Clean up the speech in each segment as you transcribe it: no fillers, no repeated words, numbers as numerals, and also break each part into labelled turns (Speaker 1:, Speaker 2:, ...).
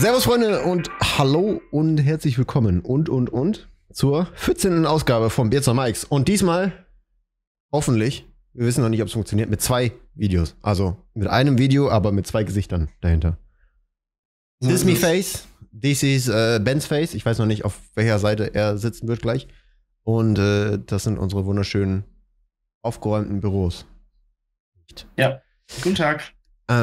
Speaker 1: Servus Freunde und hallo und herzlich willkommen und zur 14. Ausgabe von Beards on Mikes. Und diesmal, hoffentlich, wir wissen noch nicht, ob es funktioniert, mit 2 Videos. Also mit einem Video, aber mit 2 Gesichtern dahinter. This is me face, this is Ben's face. Ich weiß noch nicht, auf welcher Seite er sitzen wird gleich. Und das sind unsere wunderschönen, aufgeräumten Büros.
Speaker 2: Ja, guten Tag.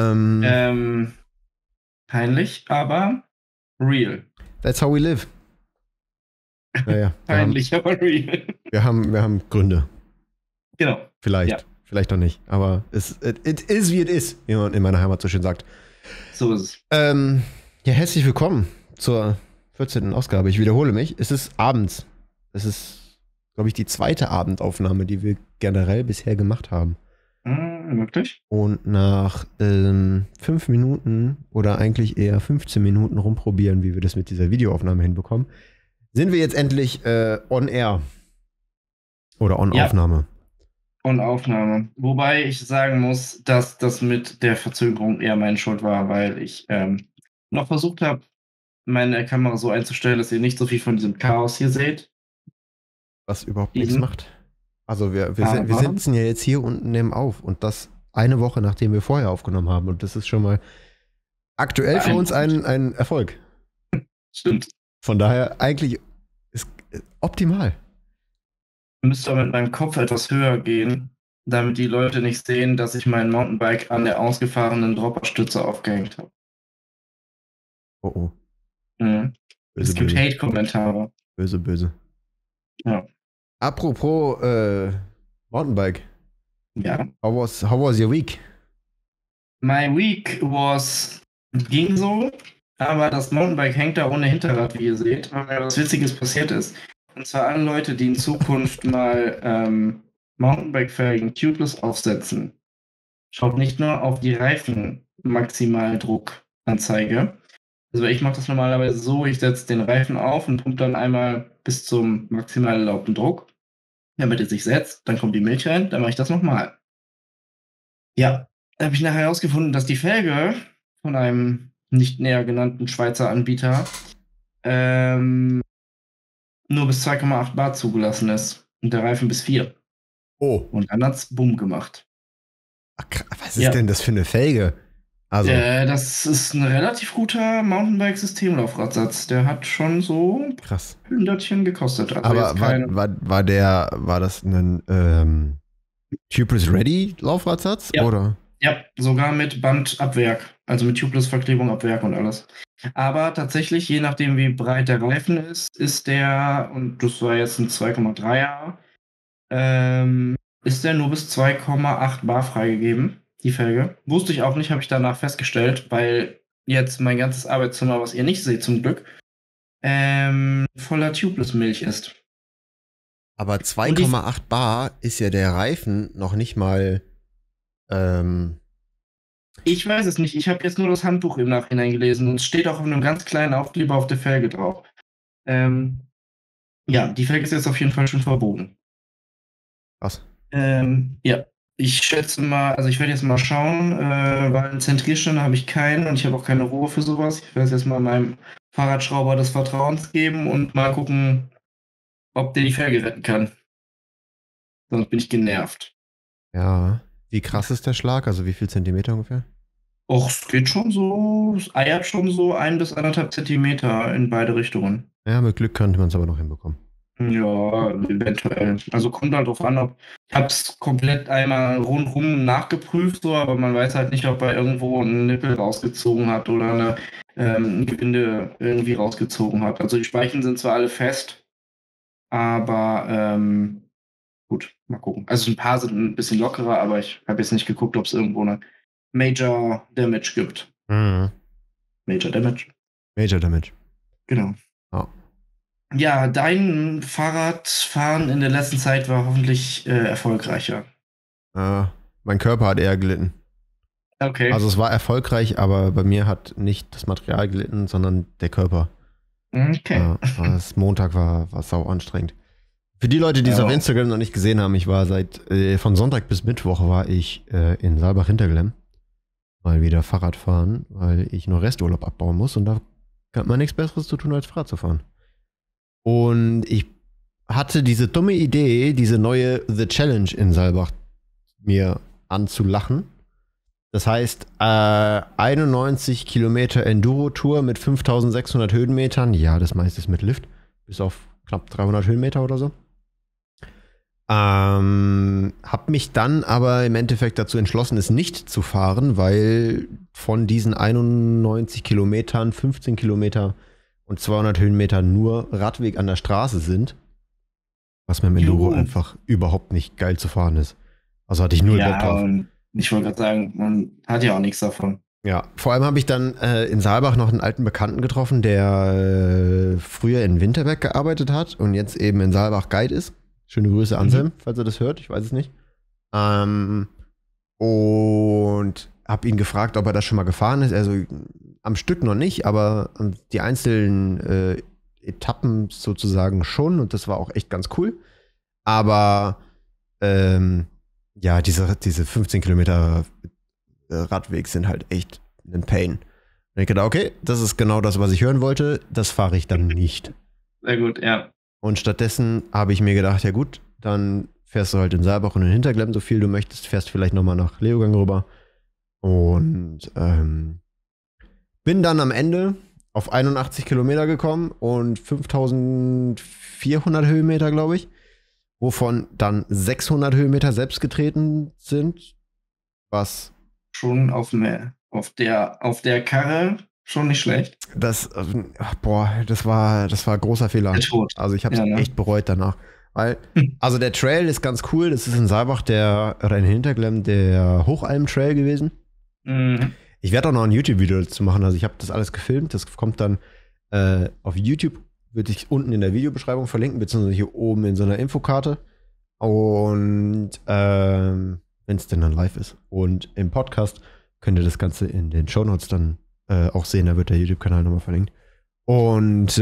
Speaker 2: Peinlich, aber real.
Speaker 1: That's how we live. Naja,
Speaker 2: Peinlich, aber real.
Speaker 1: wir haben Gründe.
Speaker 2: Genau.
Speaker 1: Vielleicht,
Speaker 2: Ja.
Speaker 1: vielleicht noch nicht. Aber it is wie it is, wie man in meiner Heimat so schön sagt.
Speaker 2: So ist es.
Speaker 1: Ja, herzlich willkommen zur 14. Ausgabe. Ich wiederhole mich. Es ist abends. Es ist, glaube ich, die zweite Abendaufnahme, die wir generell bisher gemacht haben.
Speaker 2: Wirklich?
Speaker 1: Und nach 5 Minuten oder eigentlich eher 15 Minuten rumprobieren, wie wir das mit dieser Videoaufnahme hinbekommen, sind wir jetzt endlich on air. Oder on Aufnahme.
Speaker 2: Und Aufnahme. Wobei ich sagen muss, dass das mit der Verzögerung eher meine Schuld war, weil ich noch versucht habe, meine Kamera so einzustellen, dass ihr nicht so viel von diesem Chaos hier seht.
Speaker 1: Was überhaupt nichts macht. Also wir sitzen ja jetzt hier und nehmen auf und das eine Woche, nachdem wir vorher aufgenommen haben. Und das ist schon mal aktuell für uns ein Erfolg.
Speaker 2: Stimmt.
Speaker 1: Von daher eigentlich ist optimal.
Speaker 2: Ich müsste aber mit meinem Kopf etwas höher gehen, damit die Leute nicht sehen, dass ich mein Mountainbike an der ausgefahrenen Dropperstütze aufgehängt habe.
Speaker 1: Oh oh.
Speaker 2: Mhm.
Speaker 1: Böse,
Speaker 2: Es gibt
Speaker 1: böse.
Speaker 2: Hate-Kommentare.
Speaker 1: Böse, böse.
Speaker 2: Ja.
Speaker 1: Apropos Mountainbike.
Speaker 2: Ja.
Speaker 1: How was your week?
Speaker 2: My week ging so, aber das Mountainbike hängt da ohne Hinterrad, wie ihr seht, weil mir was Witziges passiert ist. Und zwar alle Leute, die in Zukunft mal Mountainbike-Felgen tubeless aufsetzen. Schaut nicht nur auf die Reifen-Maximaldruckanzeige. Also ich mache das normalerweise so, ich setze den Reifen auf und pumpe dann einmal bis zum maximal erlaubten Druck, damit er sich setzt, dann kommt die Milch rein, dann mache ich das nochmal. Ja, da habe ich nachher herausgefunden, dass die Felge von einem nicht näher genannten Schweizer Anbieter nur bis 2,8 Bar zugelassen ist und der Reifen bis 4.
Speaker 1: Oh.
Speaker 2: Und dann hat's Bumm gemacht.
Speaker 1: Ach, was ist denn das für eine Felge? Also,
Speaker 2: das ist ein relativ guter Mountainbike-Systemlaufradsatz. Der hat schon so
Speaker 1: krass.
Speaker 2: Hündertchen gekostet. Also
Speaker 1: Aber
Speaker 2: jetzt keine...
Speaker 1: war das ein Tubeless Ready Laufradsatz?
Speaker 2: Ja.
Speaker 1: Oder?
Speaker 2: Ja, sogar mit Band ab Werk. Also mit Tubeless-Verklebung ab Werk und alles. Aber tatsächlich, je nachdem wie breit der Reifen ist der, und das war jetzt ein 2,3er, ist der nur bis 2,8 Bar freigegeben, die Felge. Wusste ich auch nicht, habe ich danach festgestellt, weil jetzt mein ganzes Arbeitszimmer, was ihr nicht seht zum Glück, voller Tubeless-Milch ist.
Speaker 1: Aber 2,8 Bar ist ja der Reifen noch nicht mal.
Speaker 2: Ich weiß es nicht. Ich habe jetzt nur das Handbuch im Nachhinein gelesen und es steht auch auf einem ganz kleinen Aufkleber auf der Felge drauf. Ja, die Felge ist jetzt auf jeden Fall schon verbogen.
Speaker 1: Was?
Speaker 2: Ja, ich schätze mal, also ich werde jetzt mal schauen, weil einen Zentrierständer habe ich keinen und ich habe auch keine Ruhe für sowas. Ich werde jetzt mal meinem Fahrradschrauber des Vertrauens geben und mal gucken, ob der die Felge retten kann. Sonst bin ich genervt.
Speaker 1: Ja. Wie krass ist der Schlag? Also wie viel Zentimeter ungefähr?
Speaker 2: Och, es geht schon so, es eiert schon so 1 bis 1,5 Zentimeter in beide Richtungen.
Speaker 1: Ja, mit Glück könnte man es aber noch hinbekommen.
Speaker 2: Ja, eventuell. Also kommt halt drauf an, ich habe es komplett einmal rundherum nachgeprüft, so, aber man weiß halt nicht, ob er irgendwo einen Nippel rausgezogen hat oder ein Gewinde irgendwie rausgezogen hat. Also die Speichen sind zwar alle fest, aber gut, mal gucken. Also ein paar sind ein bisschen lockerer, aber ich habe jetzt nicht geguckt, ob es irgendwo eine Major Damage gibt.
Speaker 1: Mhm.
Speaker 2: Major Damage?
Speaker 1: Major Damage.
Speaker 2: Genau.
Speaker 1: Oh.
Speaker 2: Ja, dein Fahrradfahren in der letzten Zeit war hoffentlich erfolgreicher.
Speaker 1: Mein Körper hat eher gelitten.
Speaker 2: Okay.
Speaker 1: Also es war erfolgreich, aber bei mir hat nicht das Material gelitten, sondern der Körper.
Speaker 2: Okay.
Speaker 1: Das Montag war sau anstrengend. Für die Leute, die es auf Instagram noch nicht gesehen haben, ich war von Sonntag bis Mittwoch war ich in Saalbach-Hinterglemm mal wieder Fahrrad fahren, weil ich noch Resturlaub abbauen muss und da Hat man nichts Besseres zu tun, als Fahrrad zu fahren. Und ich hatte diese dumme Idee, diese neue The Challenge in Saalbach mir anzulachen. Das heißt, 91 Kilometer Enduro-Tour mit 5600 Höhenmetern. Ja, das meiste ist mit Lift. Bis auf knapp 300 Höhenmeter oder so. Hab mich dann aber im Endeffekt dazu entschlossen, es nicht zu fahren, weil von diesen 91 Kilometern 15 Kilometer und 200 Höhenmeter nur Radweg an der Straße sind. Was mit dem Enduro einfach überhaupt nicht geil zu fahren ist. Also hatte ich null Bock drauf.
Speaker 2: Und ich wollte gerade sagen, man hat ja auch nichts davon.
Speaker 1: Ja, vor allem habe ich dann in Saalbach noch einen alten Bekannten getroffen, der früher in Winterberg gearbeitet hat und jetzt eben in Saalbach Guide ist. Schöne Grüße an Sam, falls er das hört, ich weiß es nicht. Und habe ihn gefragt, ob er das schon mal gefahren ist. Also am Stück noch nicht, aber die einzelnen Etappen sozusagen schon und das war auch echt ganz cool. Aber ja, diese 15 Kilometer Radweg sind halt echt ein Pain. Und ich dachte, okay, das ist genau das, was ich hören wollte. Das fahre ich dann nicht.
Speaker 2: Sehr gut, ja.
Speaker 1: Und stattdessen habe ich mir gedacht, ja gut, dann fährst du halt in Saalbach und in Hinterglemm so viel du möchtest, fährst vielleicht nochmal nach Leogang rüber. Und bin dann am Ende auf 81 Kilometer gekommen und 5400 Höhenmeter, glaube ich. Wovon dann 600 Höhenmeter selbst getreten sind. Was
Speaker 2: schon auf der Karre schon nicht schlecht.
Speaker 1: Das war großer Fehler. Also ich habe es echt bereut danach. Weil, also der Trail ist ganz cool. Das ist in Saalbach oder in Hinterglemm der Hochalm-Trail gewesen.
Speaker 2: Mhm.
Speaker 1: Ich werde auch noch ein YouTube-Video dazu machen. Also ich habe das alles gefilmt. Das kommt dann auf YouTube. Würde ich unten in der Videobeschreibung verlinken, beziehungsweise hier oben in so einer Infokarte. Und wenn es denn dann live ist. Und im Podcast könnt ihr das Ganze in den Shownotes dann auch sehen. Da wird der YouTube-Kanal nochmal verlinkt. Und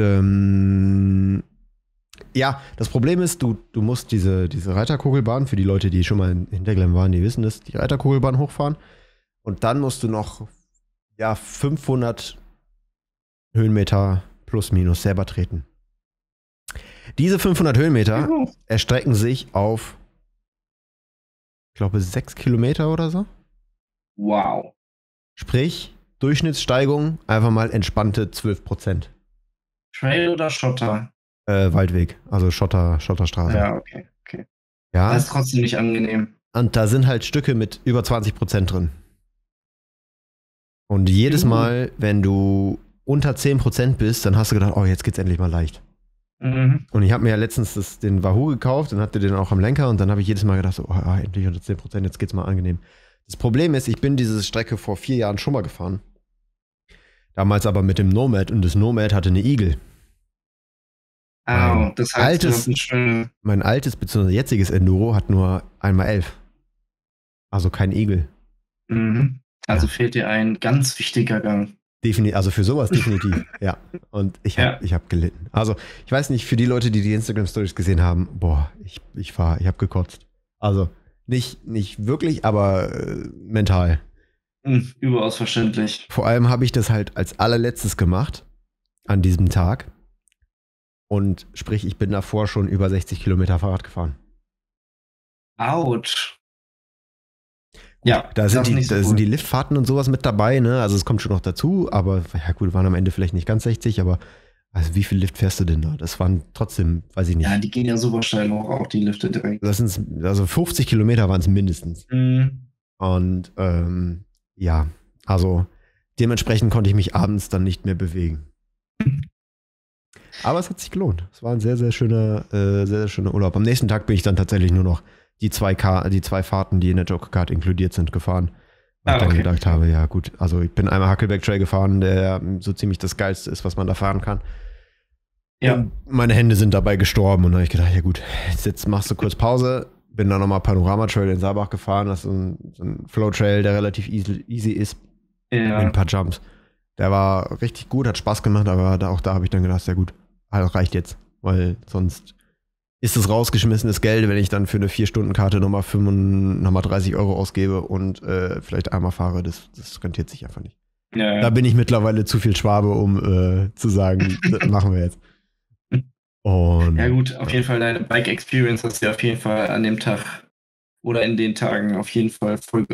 Speaker 1: ja, das Problem ist, du musst diese Reiterkugelbahn, für die Leute, die schon mal in Hinterglemm waren, die wissen das, die Reiterkugelbahn hochfahren. Und dann musst du noch 500 Höhenmeter plus minus selber treten. Diese 500 Höhenmeter erstrecken sich auf, ich glaube, 6 Kilometer oder so.
Speaker 2: Wow.
Speaker 1: Sprich, Durchschnittssteigung einfach mal entspannte 12%.
Speaker 2: Trail oder Schotter?
Speaker 1: Waldweg, also Schotterstraße.
Speaker 2: Ja, okay.
Speaker 1: Ja.
Speaker 2: Das ist trotzdem nicht angenehm.
Speaker 1: Und da sind halt Stücke mit über 20% drin. Und jedes Mal, wenn du unter 10% bist, dann hast du gedacht, oh, jetzt geht's endlich mal leicht.
Speaker 2: Mhm.
Speaker 1: Und ich habe mir ja letztens den Wahoo gekauft und hatte den auch am Lenker und dann habe ich jedes Mal gedacht, so, oh, endlich unter 10%, jetzt geht's mal angenehm. Das Problem ist, ich bin diese Strecke vor 4 Jahren schon mal gefahren. Damals aber mit dem Nomad und das Nomad hatte eine Igel.
Speaker 2: Das heißt,
Speaker 1: mein altes bzw. jetziges Enduro hat nur 1x11. Also kein Igel.
Speaker 2: Mhm. Also fehlt dir ein ganz wichtiger Gang.
Speaker 1: Definitiv, also für sowas definitiv, ja. Und ich hab gelitten. Also ich weiß nicht, für die Leute, die Instagram-Stories gesehen haben, boah, ich habe gekotzt. Also nicht wirklich, aber mental.
Speaker 2: Überaus verständlich.
Speaker 1: Vor allem habe ich das halt als allerletztes gemacht an diesem Tag. Und sprich, ich bin davor schon über 60 Kilometer Fahrrad gefahren.
Speaker 2: Autsch.
Speaker 1: Ja, da sind die Liftfahrten und sowas mit dabei, ne? Also es kommt schon noch dazu, aber ja gut, waren am Ende vielleicht nicht ganz 60, aber also wie viel Lift fährst du denn da? Das waren trotzdem, weiß ich nicht.
Speaker 2: Ja, die gehen ja super steil hoch, auch die Lifte direkt.
Speaker 1: Also 50 Kilometer waren es mindestens.
Speaker 2: Mhm.
Speaker 1: Und ja, also dementsprechend konnte ich mich abends dann nicht mehr bewegen. Aber es hat sich gelohnt. Es war ein sehr, sehr schöner Urlaub. Am nächsten Tag bin ich dann tatsächlich nur noch die zwei Fahrten, die in der Joker Card inkludiert sind, gefahren. Weil ich dann gedacht habe, ja gut, also ich bin einmal Huckleback Trail gefahren, der so ziemlich das Geilste ist, was man da fahren kann. Ja. Und meine Hände sind dabei gestorben und dann habe ich gedacht, ja gut, jetzt machst du kurz Pause. Bin dann nochmal Panorama Trail in Saalbach gefahren. Das ist so ein Flow Trail, der relativ easy ist. Ja. Mit ein paar Jumps. Der war richtig gut, hat Spaß gemacht, aber auch da habe ich dann gedacht, ja gut, reicht jetzt. Weil sonst ist es rausgeschmissenes Geld, wenn ich dann für eine 4-Stunden-Karte nochmal 30 € ausgebe und vielleicht einmal fahre. Das rentiert sich einfach nicht.
Speaker 2: Ja,
Speaker 1: Da bin ich mittlerweile zu viel Schwabe, um zu sagen, das machen wir jetzt. Und,
Speaker 2: ja gut, auf jeden Fall deine Bike-Experience hast du ja auf jeden Fall an dem Tag oder in den Tagen auf jeden Fall voll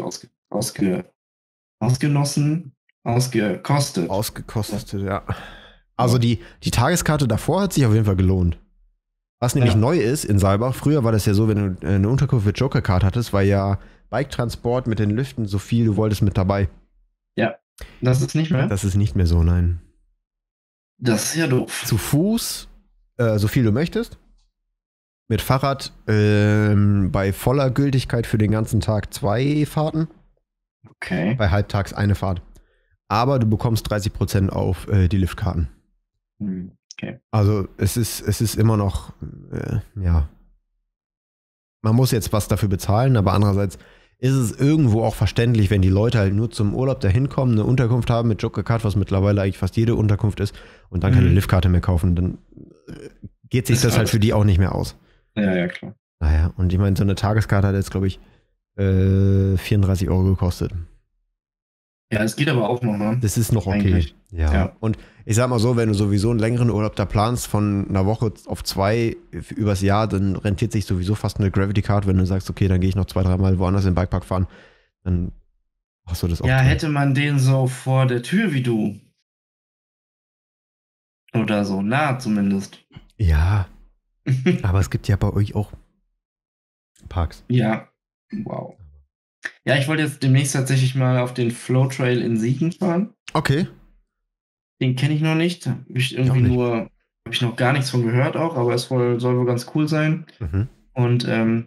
Speaker 2: ausgenossen, ausgekostet.
Speaker 1: ausgekostet, ja. Also die Tageskarte davor hat sich auf jeden Fall gelohnt. Was nämlich neu ist in Saalbach, früher war das ja so, wenn du eine Unterkunft mit Joker-Card hattest, war ja Bike-Transport mit den Liften so viel du wolltest mit dabei.
Speaker 2: Ja, das ist nicht mehr.
Speaker 1: Das ist nicht mehr so, nein.
Speaker 2: Das ist ja doof.
Speaker 1: Zu Fuß, so viel du möchtest. Mit Fahrrad bei voller Gültigkeit für den ganzen Tag 2 Fahrten.
Speaker 2: Okay.
Speaker 1: Bei halbtags eine Fahrt. Aber du bekommst 30% auf die Liftkarten.
Speaker 2: Okay.
Speaker 1: Also es ist immer noch, ja. Man muss jetzt was dafür bezahlen, aber andererseits ist es irgendwo auch verständlich, wenn die Leute halt nur zum Urlaub dahin kommen, eine Unterkunft haben mit Joker-Card, was mittlerweile eigentlich fast jede Unterkunft ist, und dann keine Liftkarte mehr kaufen, dann geht sich das halt für die auch nicht mehr aus.
Speaker 2: Ja, klar.
Speaker 1: Naja, und ich meine, so eine Tageskarte hat jetzt, glaube ich, 34 € gekostet.
Speaker 2: Ja, es geht aber auch noch, ne?
Speaker 1: Das ist noch okay.
Speaker 2: Eigentlich. Ja.
Speaker 1: Und ich sag mal so, wenn du sowieso einen längeren Urlaub da planst, von einer Woche auf 2 übers Jahr, dann rentiert sich sowieso fast eine Gravity Card, wenn du sagst, okay, dann gehe ich noch 2-3 Mal woanders im Bikepark fahren, dann hast du das auch.
Speaker 2: Ja, hätte man den so vor der Tür wie du. Oder so, nah zumindest.
Speaker 1: Ja, aber es gibt ja bei euch auch Parks.
Speaker 2: Ja, wow. Ja, ich wollte jetzt demnächst tatsächlich mal auf den Flow Trail in Siegen fahren.
Speaker 1: Okay.
Speaker 2: Den kenne ich noch nicht. Habe ich noch gar nichts von gehört auch, aber es soll wohl ganz cool sein.
Speaker 1: Mhm.
Speaker 2: Und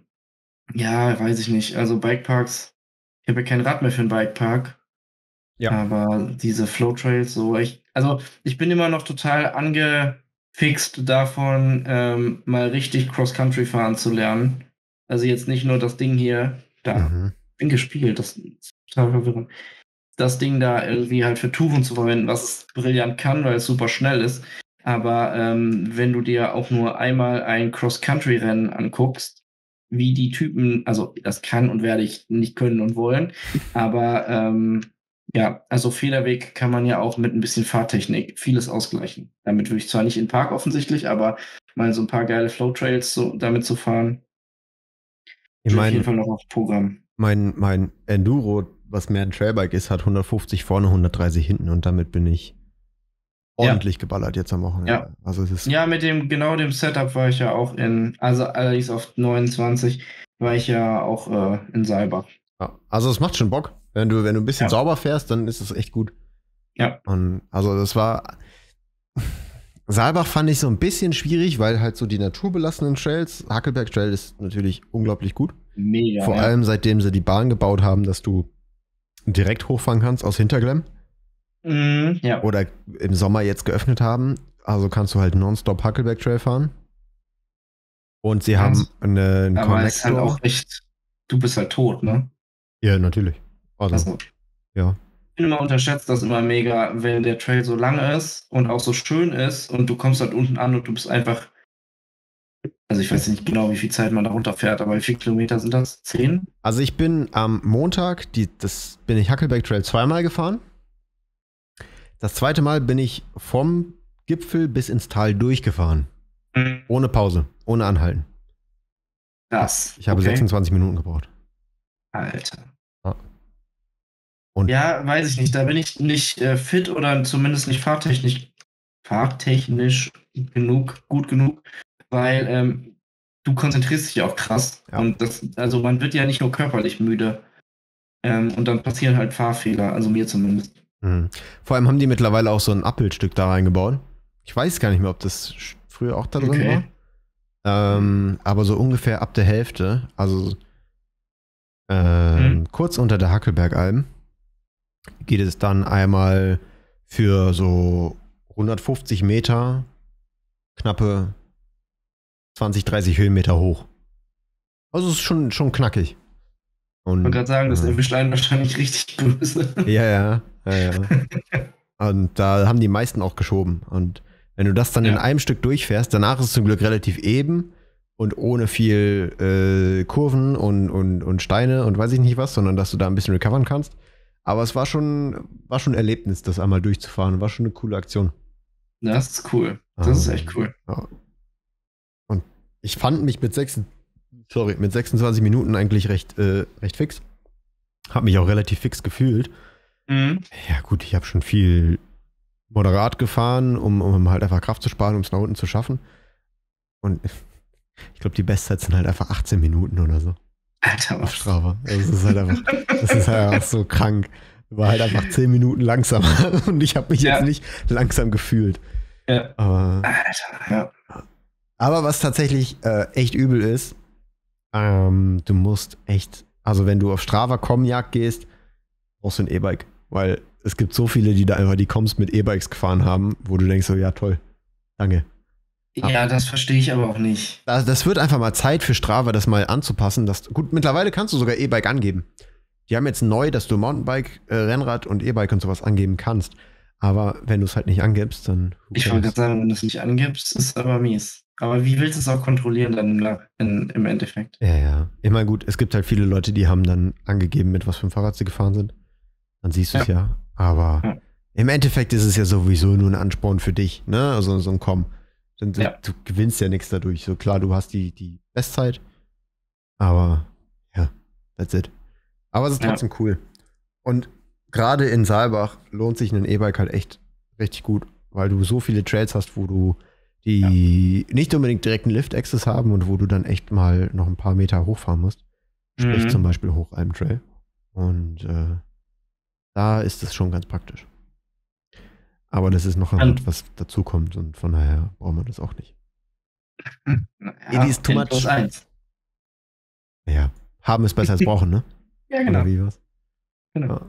Speaker 2: ja, weiß ich nicht. Also Bikeparks, ich habe ja kein Rad mehr für einen Bikepark.
Speaker 1: Ja.
Speaker 2: Aber diese Flow Trails, ich bin immer noch total angefixt davon, mal richtig Cross-Country fahren zu lernen. Also jetzt nicht nur das Ding hier, bin gespielt, das ist total verwirrend. Das Ding da irgendwie halt für Touren zu verwenden, was es brillant kann, weil es super schnell ist. Aber wenn du dir auch nur einmal ein Cross-Country-Rennen anguckst, wie die Typen, also das kann und werde ich nicht können und wollen, aber ja, also Federweg kann man ja auch mit ein bisschen Fahrtechnik vieles ausgleichen. Damit würde ich zwar nicht in den Park offensichtlich, aber mal so ein paar geile Flow-Trails damit zu fahren, ist auf jeden Fall noch auf Programm.
Speaker 1: Mein Enduro, was mehr ein Trailbike ist, hat 150 vorne, 130 hinten und damit bin ich ordentlich geballert jetzt am Wochenende.
Speaker 2: Ja.
Speaker 1: Also es ist
Speaker 2: Ja, mit dem Setup war ich ja auch also allerdings auf 29 war ich ja auch in Saalbach.
Speaker 1: Ja, also es macht schon Bock. Wenn du ein bisschen sauber fährst, dann ist es echt gut.
Speaker 2: Ja.
Speaker 1: Und also das war Saalbach fand ich so ein bisschen schwierig, weil halt so die naturbelassenen Trails, Hackelberg Trail ist natürlich unglaublich gut.
Speaker 2: Mega.
Speaker 1: Vor allem seitdem sie die Bahn gebaut haben, dass du direkt hochfahren kannst aus Hinterglemm.
Speaker 2: Ja.
Speaker 1: Oder im Sommer jetzt geöffnet haben. Also kannst du halt nonstop Hackelberg Trail fahren. Und sie haben einen
Speaker 2: aber
Speaker 1: Connector.
Speaker 2: ist halt auch echt, du bist halt tot, ne?
Speaker 1: Ja, natürlich. Also, ja.
Speaker 2: Ich bin immer unterschätzt das immer mega, wenn der Trail so lang ist und auch so schön ist und du kommst halt unten an und du bist einfach, also ich weiß nicht genau, wie viel Zeit man da runterfährt, aber wie viele Kilometer sind das? 10?
Speaker 1: Also ich bin am Montag, bin ich Hackelberg Trail 2-mal gefahren. Das 2. Mal bin ich vom Gipfel bis ins Tal durchgefahren. Ohne Pause, ohne Anhalten.
Speaker 2: Krass.
Speaker 1: Ich habe 26 Minuten gebraucht.
Speaker 2: Alter.
Speaker 1: Ja. Und
Speaker 2: ja, weiß ich nicht. Da bin ich nicht fit oder zumindest nicht fahrtechnisch gut genug, weil du konzentrierst dich ja auch krass. Ja. Und also man wird ja nicht nur körperlich müde. Und dann passieren halt Fahrfehler, also mir zumindest.
Speaker 1: Vor allem haben die mittlerweile auch so ein Appelstück da reingebaut. Ich weiß gar nicht mehr, ob das früher auch da drin war. Aber so ungefähr ab der Hälfte, also kurz unter der Hackelbergalm, geht es dann einmal für so 150 Meter, knappe 20, 30 Höhenmeter hoch. Also es ist schon knackig. Und,
Speaker 2: ich wollte gerade sagen, das erwischt einen wahrscheinlich richtig böse.
Speaker 1: Ja. Und da haben die meisten auch geschoben. Und wenn du das dann in einem Stück durchfährst, danach ist es zum Glück relativ eben und ohne viel Kurven und Steine und weiß ich nicht was, sondern dass du da ein bisschen recovern kannst. Aber es war schon ein Erlebnis, das einmal durchzufahren. War schon eine coole Aktion.
Speaker 2: Das ist cool. Das ist echt cool.
Speaker 1: Ja. Und ich fand mich mit 26 Minuten eigentlich recht fix. Hab mich auch relativ fix gefühlt.
Speaker 2: Mhm.
Speaker 1: Ja gut, ich habe schon viel moderat gefahren, um halt einfach Kraft zu sparen, um es nach unten zu schaffen. Und ich glaube, die Bestzeit sind halt einfach 18 Minuten oder so.
Speaker 2: Alter,
Speaker 1: Auf
Speaker 2: was?
Speaker 1: Strava. Das ist halt einfach so krank. War halt einfach 10 Minuten langsamer und ich habe mich jetzt nicht langsam gefühlt.
Speaker 2: Ja.
Speaker 1: Alter,
Speaker 2: ja.
Speaker 1: Aber was tatsächlich echt übel ist, du musst echt, also wenn du auf Strava.com-Jagd gehst, brauchst du ein E-Bike. Weil es gibt so viele, die da einfach die Coms mit E-Bikes gefahren haben, wo du denkst so, ja toll, danke.
Speaker 2: Ja, das verstehe ich aber auch nicht.
Speaker 1: Das wird einfach mal Zeit für Strava, das mal anzupassen. Gut, mittlerweile kannst du sogar E-Bike angeben. Die haben jetzt neu, dass du Mountainbike, Rennrad und E-Bike und sowas angeben kannst. Aber wenn du es halt nicht angibst, dann...
Speaker 2: Ich wollte gerade sagen, wenn du es nicht angibst, ist aber mies. Aber wie willst du es auch kontrollieren dann im Endeffekt?
Speaker 1: Ja. Ich meine, gut, es gibt halt viele Leute, die haben dann angegeben, mit was für einem Fahrrad sie gefahren sind. Dann siehst du es ja. Aber im Endeffekt ist es ja sowieso nur ein Ansporn für dich, ne? Also so ein Komm. Du gewinnst ja nichts dadurch. So klar, du hast die Bestzeit, aber ja, that's it. Aber es ist trotzdem cool. Und gerade in Saalbach lohnt sich ein E-Bike halt echt richtig gut, weil du so viele Trails hast, wo du die nicht unbedingt direkt einen Lift-Access haben und wo du dann echt mal noch ein paar Meter hochfahren musst. Sprich zum Beispiel Hochalm-Trail. Und da ist es schon ganz praktisch. Aber das ist noch was dazukommt und von daher brauchen wir das auch nicht.
Speaker 2: It is too much.
Speaker 1: Ja, haben ist besser als brauchen, ne?
Speaker 2: Ja, genau.
Speaker 1: Oder wie was?
Speaker 2: Genau.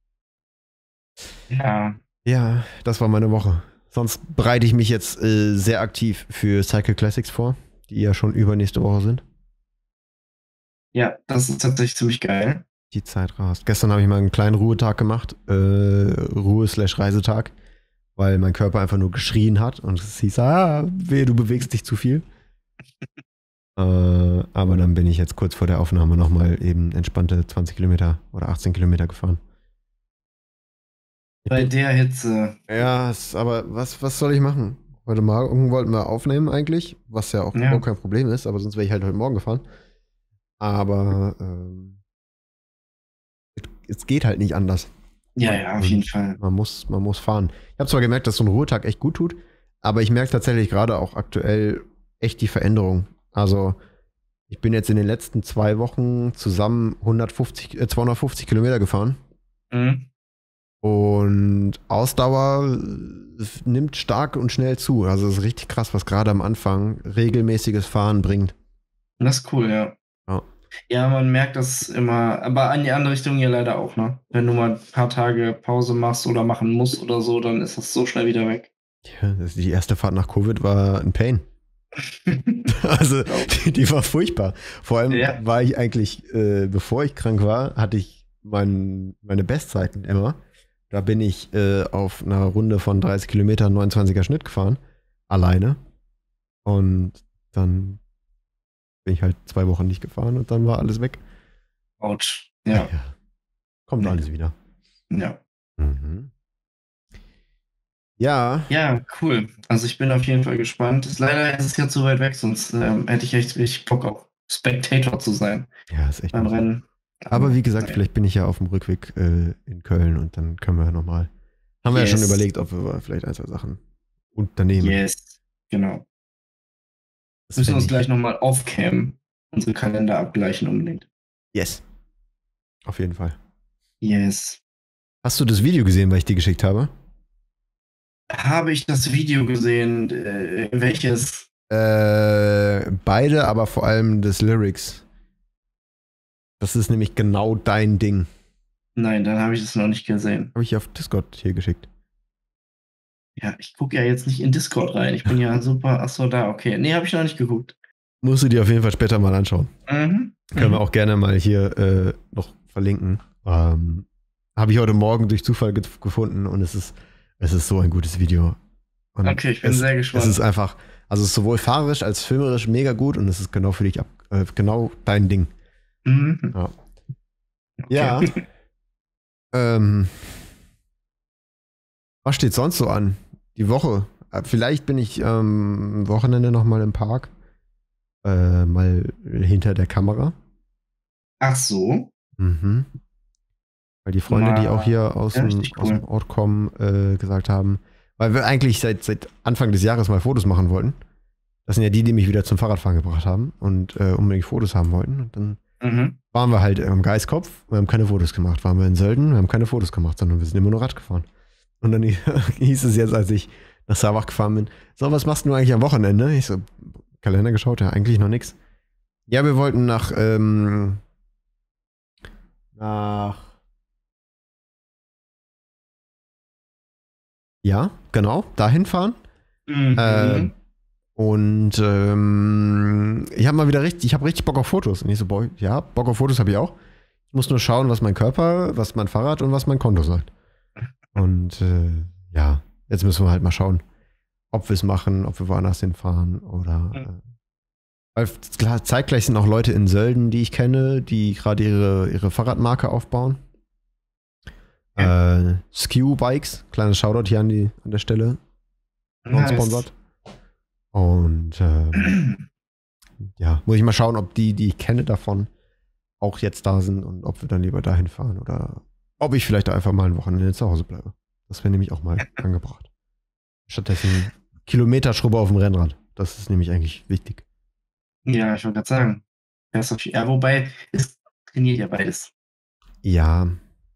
Speaker 1: Ja, das war meine Woche. Sonst bereite ich mich jetzt sehr aktiv für Cycle Classics vor, die ja schon übernächste Woche sind.
Speaker 2: Ja, das ist tatsächlich ziemlich geil.
Speaker 1: Die Zeit rast. Gestern habe ich mal einen kleinen Ruhetag gemacht, Ruhe/Reisetag, weil mein Körper einfach nur geschrien hat und es hieß, wehe, du bewegst dich zu viel. Aber dann bin ich jetzt kurz vor der Aufnahme nochmal eben entspannte 20 Kilometer oder 18 Kilometer gefahren.
Speaker 2: Bei der Hitze.
Speaker 1: Ja, aber was soll ich machen? Heute Morgen wollten wir aufnehmen eigentlich, was ja auch überhaupt kein Problem ist, aber sonst wäre ich halt heute Morgen gefahren. Aber es geht halt nicht anders.
Speaker 2: Ja, auf jeden Fall.
Speaker 1: Man muss fahren. Ich habe zwar gemerkt, dass so ein Ruhetag echt gut tut, aber ich merke tatsächlich gerade auch aktuell echt die Veränderung. Also ich bin jetzt in den letzten 2 Wochen zusammen 250 Kilometer gefahren.
Speaker 2: Mhm.
Speaker 1: Und Ausdauer nimmt stark und schnell zu. Also es ist richtig krass, was gerade am Anfang regelmäßiges Fahren bringt.
Speaker 2: Das ist cool, ja. Ja, man merkt das immer, aber in die andere Richtung ja leider auch, ne? Wenn du mal ein paar Tage Pause machst oder machen musst oder so, dann ist das so schnell wieder weg.
Speaker 1: Ja, die erste Fahrt nach Covid war ein Pain. Also die war furchtbar. Vor allem war ich eigentlich, bevor ich krank war, hatte ich meine Bestzeiten immer. Da bin ich auf einer Runde von 30 Kilometern 29er Schnitt gefahren. Alleine. Und dann bin ich halt 2 Wochen nicht gefahren und dann war alles weg.
Speaker 2: Autsch. Ja.
Speaker 1: Kommt alles wieder.
Speaker 2: Ja.
Speaker 1: Mhm. Ja.
Speaker 2: Ja, cool. Also ich bin auf jeden Fall gespannt. Leider ist es ja zu weit weg, sonst hätte ich echt richtig Bock auf Spectator zu sein.
Speaker 1: Ja, ist echt
Speaker 2: beim Rennen.
Speaker 1: Aber wie gesagt, vielleicht bin ich ja auf dem Rückweg in Köln und dann können wir nochmal. Haben wir ja schon überlegt, ob wir vielleicht 1, 2 Sachen unternehmen.
Speaker 2: Yes, genau. Wir müssen uns gleich nochmal off-cam unsere Kalender abgleichen unbedingt.
Speaker 1: Yes. Auf jeden Fall.
Speaker 2: Yes.
Speaker 1: Hast du das Video gesehen, was ich dir geschickt habe?
Speaker 2: Habe ich das Video gesehen? Welches?
Speaker 1: Beide, aber vor allem des Lyrics. Das ist nämlich genau dein Ding.
Speaker 2: Nein, dann habe ich es noch nicht gesehen.
Speaker 1: Habe ich auf Discord hier geschickt.
Speaker 2: Ja, ich gucke ja jetzt nicht in Discord rein. Ich bin ja super. Achso, da, okay. Nee, habe ich noch nicht geguckt.
Speaker 1: Musst du dir auf jeden Fall später mal anschauen. Können wir auch gerne mal hier noch verlinken. Habe ich heute Morgen durch Zufall gefunden und es ist so ein gutes Video. Und
Speaker 2: okay, ich bin sehr gespannt.
Speaker 1: Es ist einfach, also es ist sowohl fahrerisch als filmerisch mega gut und es ist genau für dich, genau dein Ding.
Speaker 2: Mhm.
Speaker 1: Ja. Ja. Ähm, Was steht sonst so an? Die Woche. Vielleicht bin ich Wochenende nochmal im Park. Mal hinter der Kamera.
Speaker 2: Ach so.
Speaker 1: Mhm. Weil die Freunde, die auch
Speaker 2: Mal,
Speaker 1: hier
Speaker 2: ja, richtig
Speaker 1: aus dem
Speaker 2: cool.
Speaker 1: Ort kommen, gesagt haben, weil wir eigentlich seit Anfang des Jahres mal Fotos machen wollten. Das sind ja die, die mich wieder zum Fahrradfahren gebracht haben und unbedingt Fotos haben wollten. Und dann
Speaker 2: Mhm.
Speaker 1: waren wir halt am Geiskopf, wir haben keine Fotos gemacht. Waren wir in Sölden, wir haben keine Fotos gemacht, sondern wir sind immer nur Rad gefahren. Und dann hieß es jetzt, als ich nach Saalbach gefahren bin, so, was machst du eigentlich am Wochenende? Ich so, Kalender geschaut, ja, eigentlich noch nichts. Ja, wir wollten nach, ja, genau, dahin fahren.
Speaker 2: Mhm.
Speaker 1: Ich habe mal wieder ich habe richtig Bock auf Fotos. Und ich so, boah, ja, Bock auf Fotos habe ich auch. Ich muss nur schauen, was mein Körper, was mein Fahrrad und was mein Konto sagt. Und ja, jetzt müssen wir halt mal schauen, ob wir es machen, ob wir woanders hinfahren oder. Weil klar, zeitgleich sind auch Leute in Sölden, die ich kenne, die gerade ihre Fahrradmarke aufbauen.
Speaker 2: Ja.
Speaker 1: Skew Bikes, kleines Shoutout hier an der Stelle, non-sponsored. Und ja, muss ich mal schauen, ob die ich kenne davon auch jetzt da sind und ob wir dann lieber dahin fahren oder ob ich vielleicht einfach mal ein Wochenende zu Hause bleibe. Das wäre nämlich auch mal angebracht. Stattdessen Kilometerschrubber auf dem Rennrad. Das ist nämlich eigentlich wichtig.
Speaker 2: Ja, ich wollte gerade sagen. Ja, wobei, es trainiert ja beides.
Speaker 1: Ja,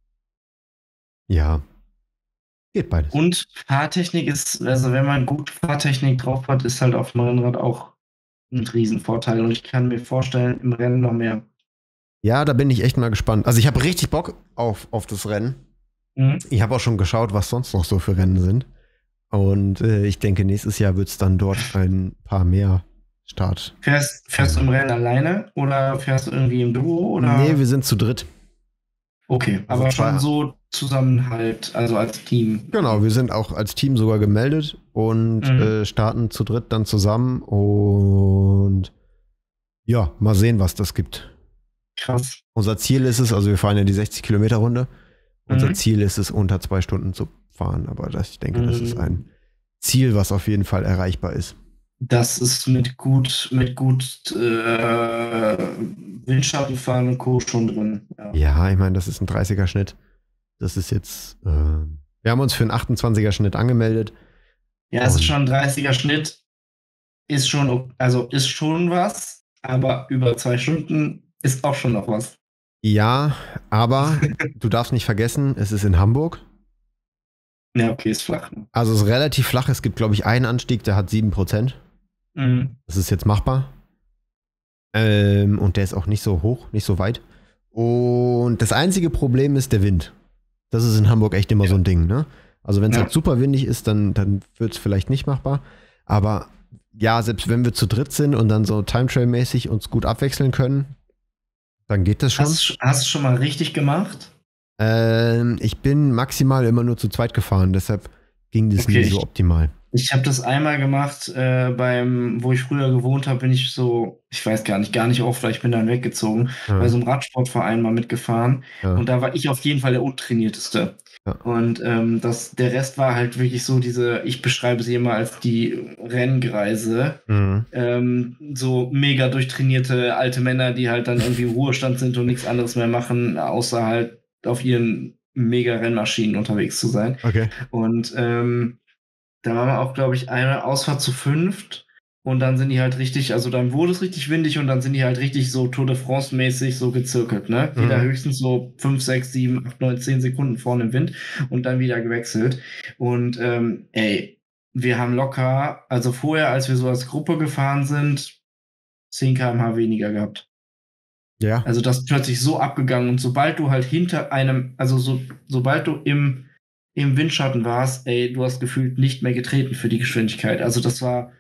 Speaker 1: ja, geht beides.
Speaker 2: Und Fahrtechnik ist, also wenn man gut Fahrtechnik drauf hat, ist halt auf dem Rennrad auch ein Riesenvorteil. Und ich kann mir vorstellen, im Rennen noch mehr.
Speaker 1: Ja, da bin ich echt mal gespannt. Also ich habe richtig Bock auf das Rennen.
Speaker 2: Mhm.
Speaker 1: Ich habe auch schon geschaut, was sonst noch so für Rennen sind. Und ich denke, nächstes Jahr wird es dann dort ein paar mehr Start.
Speaker 2: Fährst du im Rennen alleine oder fährst du irgendwie im Duo
Speaker 1: Nee,
Speaker 2: oder?
Speaker 1: wir sind zu dritt.
Speaker 2: Okay,
Speaker 1: Also
Speaker 2: aber schon
Speaker 1: zwei.
Speaker 2: so Zusammenhalt, also als Team.
Speaker 1: Genau, wir sind auch als Team sogar gemeldet und
Speaker 2: Mhm.
Speaker 1: starten zu dritt dann zusammen. Und ja, mal sehen, was das gibt.
Speaker 2: Krass.
Speaker 1: Unser Ziel ist es, also wir fahren ja die 60-Kilometer-Runde. Unser
Speaker 2: Mhm.
Speaker 1: Ziel ist es, unter 2 Stunden zu fahren. Aber ich denke, das ist ein
Speaker 2: Mhm.
Speaker 1: Ziel, was auf jeden Fall erreichbar ist.
Speaker 2: Das ist mit gut Windschattenfahren und Co. schon drin. Ja,
Speaker 1: Ja, ich meine, das ist ein 30er-Schnitt. Das ist jetzt, wir haben uns für einen 28er-Schnitt angemeldet.
Speaker 2: ja, es ist
Speaker 1: Und
Speaker 2: schon ein 30er Schnitt, also ist schon was, aber über 2 Stunden ist auch schon noch was.
Speaker 1: ja, aber du darfst nicht vergessen, es ist in Hamburg.
Speaker 2: Ja, okay, ist flach. Ne?
Speaker 1: Also es ist relativ flach. Es gibt, glaube ich, einen Anstieg, der hat 7%.
Speaker 2: Mhm.
Speaker 1: Das ist jetzt machbar. Und der ist auch nicht so hoch, nicht so weit. Und das einzige Problem ist der Wind. Das ist in Hamburg echt immer so ein Ding, ne? Also wenn es
Speaker 2: Ja.
Speaker 1: halt super windig ist, dann wird es vielleicht nicht machbar. Aber ja, selbst wenn wir zu dritt sind und dann so Time-Trail-mäßig uns gut abwechseln können, dann geht das schon.
Speaker 2: Hast du schon mal richtig gemacht?
Speaker 1: Ich bin maximal immer nur zu zweit gefahren, deshalb ging das
Speaker 2: Okay,
Speaker 1: nie so optimal.
Speaker 2: ich habe das einmal gemacht, wo ich früher gewohnt habe, bin ich so, ich weiß gar nicht oft, weil ich bin dann weggezogen, bei
Speaker 1: Ja,
Speaker 2: so einem Radsportverein mal mitgefahren
Speaker 1: ja,
Speaker 2: und da war ich auf jeden Fall der Untrainierteste.
Speaker 1: ja.
Speaker 2: Und der Rest war halt wirklich so ich beschreibe sie immer als die Renngreise,
Speaker 1: Mhm.
Speaker 2: so mega durchtrainierte alte Männer, die halt dann irgendwie im Ruhestand sind und nichts anderes mehr machen, außer halt auf ihren mega Rennmaschinen unterwegs zu sein.
Speaker 1: Okay.
Speaker 2: Und da waren wir auch, glaube ich, eine Ausfahrt zu fünft. Und dann sind die halt richtig, also dann wurde es richtig windig und dann sind die halt richtig so Tour de France-mäßig so gezirkelt, ne? Jeder
Speaker 1: Mhm.
Speaker 2: höchstens so 5, 6, 7, 8, 9, 10 Sekunden vorne im Wind und dann wieder gewechselt. Und ey, wir haben locker, also vorher, als wir so als Gruppe gefahren sind, 10 km/h weniger gehabt.
Speaker 1: Ja.
Speaker 2: Also das ist plötzlich so abgegangen und sobald du halt hinter einem, sobald du im Windschatten warst, ey, du hast gefühlt nicht mehr getreten für die Geschwindigkeit. Also das war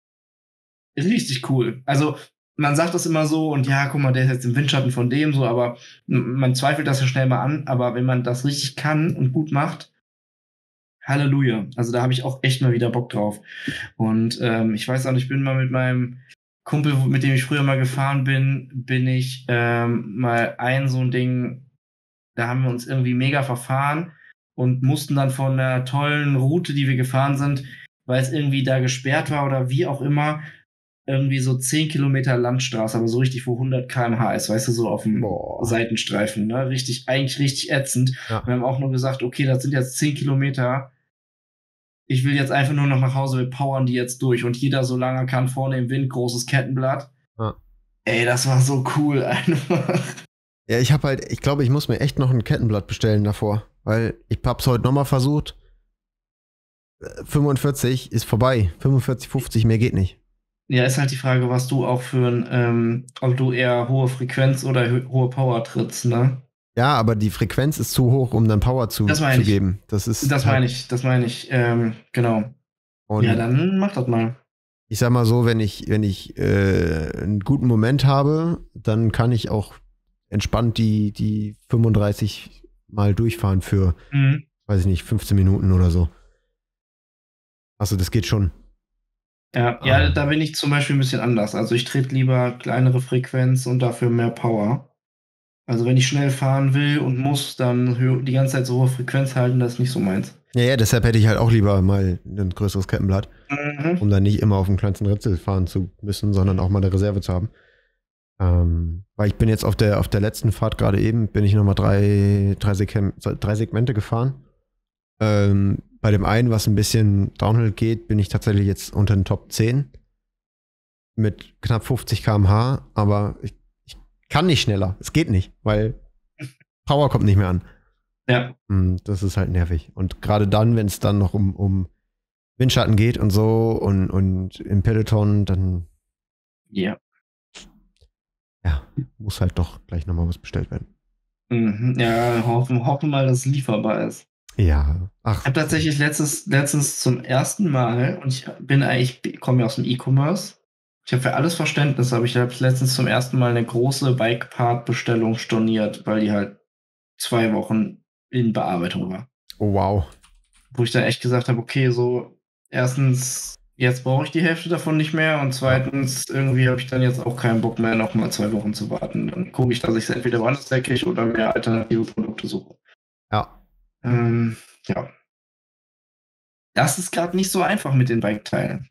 Speaker 2: richtig cool. Also man sagt das immer so und ja, guck mal, der ist jetzt im Windschatten von dem so, aber man zweifelt das ja schnell mal an. Aber wenn man das richtig kann und gut macht, Halleluja. Also da habe ich auch echt mal wieder Bock drauf. Und ich weiß auch, ich bin mal mit meinem Kumpel, mit dem ich früher mal gefahren bin, bin ich mal so ein Ding Da haben wir uns irgendwie mega verfahren und mussten dann von der tollen Route, die wir gefahren sind, weil es irgendwie da gesperrt war oder wie auch immer, irgendwie so 10 Kilometer Landstraße, aber so richtig, wo 100 km/h ist, weißt du, so auf dem
Speaker 1: Boah.
Speaker 2: Seitenstreifen, ne? Eigentlich richtig ätzend.
Speaker 1: Ja.
Speaker 2: Wir haben auch nur gesagt, okay, das sind jetzt 10 Kilometer. Ich will jetzt einfach nur noch nach Hause, wir powern die jetzt durch und jeder so lange kann, vorne im Wind, großes Kettenblatt.
Speaker 1: Ja.
Speaker 2: Ey, das war so cool einfach.
Speaker 1: Ja, ich glaube, ich muss mir echt noch ein Kettenblatt bestellen davor, weil ich hab's heute nochmal versucht. 45 ist vorbei. 45, 50, mehr geht nicht.
Speaker 2: Ja, ist halt die Frage, was du auch für ein, ob du eher hohe Frequenz oder hohe Power trittst, ne?
Speaker 1: Ja, aber die Frequenz ist zu hoch, um dann Power zu geben. Das
Speaker 2: meine ich, genau.
Speaker 1: Und
Speaker 2: ja, dann mach das mal.
Speaker 1: Ich sag mal so, wenn ich einen guten Moment habe, dann kann ich auch entspannt die 35 mal durchfahren für, weiß ich nicht, 15 Minuten oder so. Also das geht schon.
Speaker 2: Ja, da bin ich zum Beispiel ein bisschen anders. Also ich trete lieber kleinere Frequenz und dafür mehr Power. Also wenn ich schnell fahren will und muss, dann die ganze Zeit so hohe Frequenz halten, das ist nicht so meins.
Speaker 1: Ja, deshalb hätte ich halt auch lieber mal ein größeres Kettenblatt, um dann nicht immer auf dem kleinsten Ritzel fahren zu müssen, sondern auch mal eine Reserve zu haben. Weil ich bin jetzt auf der letzten Fahrt gerade eben, bin ich nochmal drei Segmente gefahren. Bei dem einen, was ein bisschen Downhill geht, bin ich tatsächlich jetzt unter den Top 10 mit knapp 50 km/h, aber ich kann nicht schneller. Es geht nicht, weil Power kommt nicht mehr an.
Speaker 2: Ja.
Speaker 1: Das ist halt nervig. Und gerade dann, wenn es dann noch um Windschatten geht und so und im Peloton, dann
Speaker 2: Ja,
Speaker 1: muss halt doch gleich nochmal was bestellt werden.
Speaker 2: Ja, hoffen mal, dass es lieferbar ist.
Speaker 1: Ja.
Speaker 2: Ich habe tatsächlich letztens zum ersten Mal, und ich komme ja aus dem E-Commerce, ich habe für alles Verständnis, aber ich habe letztens zum ersten Mal eine große Bike-Part-Bestellung storniert, weil die halt 2 Wochen in Bearbeitung war.
Speaker 1: Oh, wow.
Speaker 2: Wo ich dann echt gesagt habe, okay, so erstens, jetzt brauche ich die Hälfte davon nicht mehr und zweitens, irgendwie habe ich dann jetzt auch keinen Bock mehr, nochmal 2 Wochen zu warten. Dann gucke ich, dass ich es entweder woanders decke oder mehr alternative Produkte suche.
Speaker 1: Ja.
Speaker 2: Ja. Das ist gerade nicht so einfach mit den Bike-Teilen.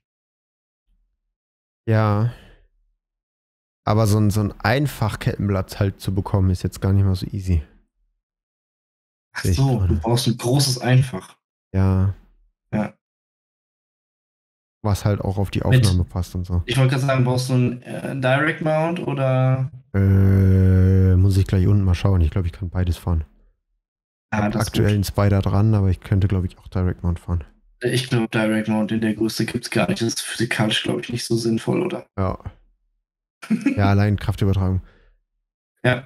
Speaker 1: Ja. Aber so ein Einfach-Kettenblatt halt zu bekommen, ist jetzt gar nicht mal so easy.
Speaker 2: Ach so, du brauchst ein großes Einfach.
Speaker 1: Ja.
Speaker 2: Ja.
Speaker 1: Was halt auch auf die Aufnahme passt und so.
Speaker 2: Ich wollte gerade sagen, brauchst du einen Direct Mount oder?
Speaker 1: Muss ich gleich unten mal schauen. Ich glaube, ich kann beides fahren. Aktuell einen Spider dran, aber ich könnte, glaube ich, auch Direct Mount fahren.
Speaker 2: Ich glaube, Direct Mount in der Größe gibt es gar nicht. Das ist physikalisch, glaube ich, nicht so sinnvoll, oder?
Speaker 1: Ja. Ja, allein Kraftübertragung.
Speaker 2: Ja.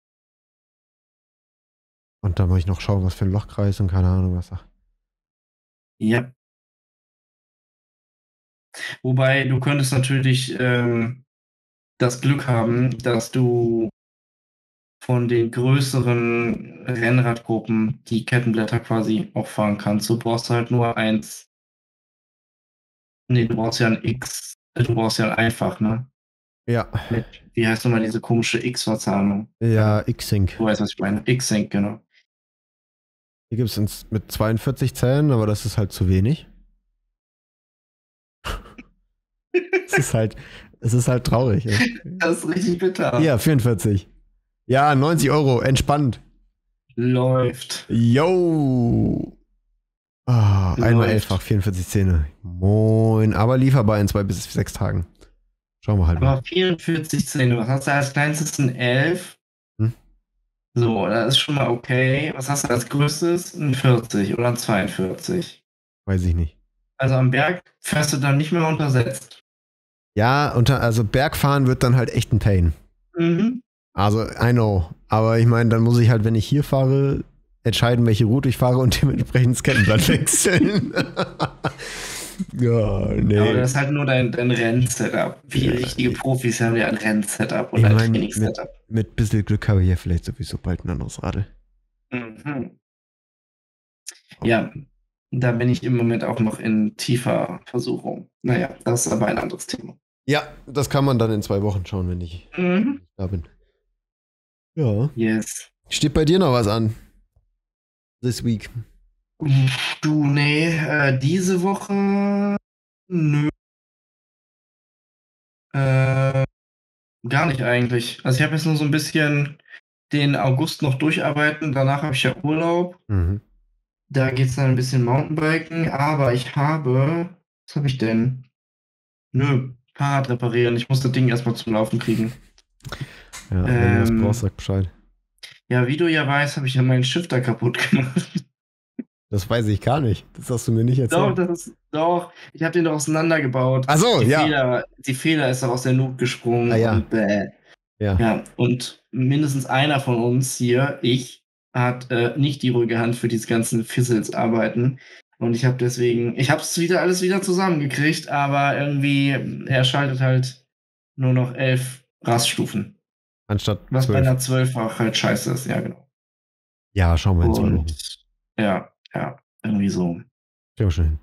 Speaker 1: Und da muss ich noch schauen, was für ein Lochkreis und keine Ahnung was.
Speaker 2: Ja. Wobei, du könntest natürlich das Glück haben, dass du von den größeren Rennradgruppen die Kettenblätter quasi auch fahren kannst. Du brauchst halt nur eins. Nee, du brauchst ja ein X. Du brauchst ja ein Einfach, ne?
Speaker 1: Ja.
Speaker 2: Wie heißt nochmal diese komische X-Verzahnung?
Speaker 1: Ja, X-Sync.
Speaker 2: Du weißt, was ich meine. X-Sync, genau.
Speaker 1: Hier gibt es mit 42 Zellen, aber das ist halt zu wenig. Es ist halt traurig.
Speaker 2: Das ist richtig bitter.
Speaker 1: Ja, 44. Ja, 90 Euro, entspannt.
Speaker 2: Läuft.
Speaker 1: Yo! Einmal 11-fach, 44 Zähne. Moin. Aber lieferbar in 2 bis 6 Tagen. Schauen wir halt mal.
Speaker 2: Aber 44 Zähne, was hast du als kleinstes? Ein 11? So, das ist schon mal okay. Was hast du als größtes? Ein 40 oder ein 42?
Speaker 1: Weiß ich nicht.
Speaker 2: Also am Berg fährst du dann nicht mehr untersetzt.
Speaker 1: Ja, also Bergfahren wird dann halt echt ein Pain. Also, I know. Aber ich meine, dann muss ich halt, wenn ich hier fahre, entscheiden, welche Route ich fahre und dementsprechend das Kettenblatt wechseln. Ja, nee.
Speaker 2: Aber das ist halt nur dein Rennsetup. Wie richtige Profis haben ja ein Rennsetup oder ein Trainingssetup.
Speaker 1: Mit bisschen Glück habe ich ja vielleicht sowieso bald ein anderes Radl.
Speaker 2: Ja, da bin ich im Moment auch noch in tiefer Versuchung. Naja, das ist aber ein anderes Thema.
Speaker 1: Ja, das kann man dann in 2 Wochen schauen, wenn ich da bin. Ja.
Speaker 2: Yes.
Speaker 1: Steht bei dir noch was an? This week.
Speaker 2: Du, nee, diese Woche, nö, gar nicht eigentlich. Also ich habe jetzt nur so ein bisschen den August noch durcharbeiten, danach habe ich ja Urlaub.
Speaker 1: Mhm.
Speaker 2: Da geht es dann ein bisschen Mountainbiken, aber was habe ich denn? Nö, Fahrrad reparieren. Ich muss das Ding erstmal zum Laufen kriegen.
Speaker 1: Ja, wenn du was brauchst, sag Bescheid.
Speaker 2: Ja, wie du ja weißt, habe ich ja meinen Shifter kaputt gemacht.
Speaker 1: Das weiß ich gar nicht. Das hast du mir nicht erzählt.
Speaker 2: Doch, ich habe den doch auseinandergebaut.
Speaker 1: Ach so, ja.
Speaker 2: Die Feder ist doch aus der Not gesprungen.
Speaker 1: Ah, ja.
Speaker 2: Und ja, und mindestens einer von uns hier, ich, hat nicht die ruhige Hand für diese ganzen Fizzles-Arbeiten. Und ich habe es alles wieder zusammengekriegt, aber irgendwie, er schaltet halt nur noch 11 Raststufen.
Speaker 1: Anstatt
Speaker 2: Was
Speaker 1: 12.
Speaker 2: bei einer 12-fach halt scheiße ist, ja, genau.
Speaker 1: Ja, schauen wir in 2 Wochen.
Speaker 2: Ja, irgendwie so.
Speaker 1: Ja, schön.